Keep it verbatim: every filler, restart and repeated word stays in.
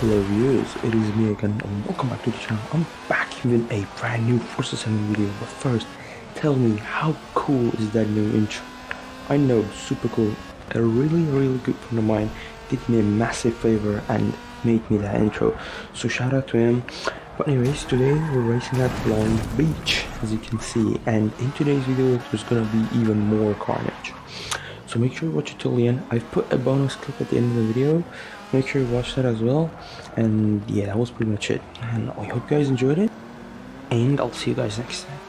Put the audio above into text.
Hello viewers, it is me again and welcome back to the channel. I'm back with a brand new Forza Simulator video, but first, tell me how cool is that new intro? I know, super cool. A really really good friend of mine did me a massive favor and made me that intro, so shout out to him. But anyways, today we're racing at Long Beach, as you can see, and in today's video there's gonna be even more carnage. So make sure you watch it till the end. I've put a bonus clip at the end of the video. Make sure you watch that as well. And yeah, that was pretty much it. And I hope you guys enjoyed it. And I'll see you guys next time.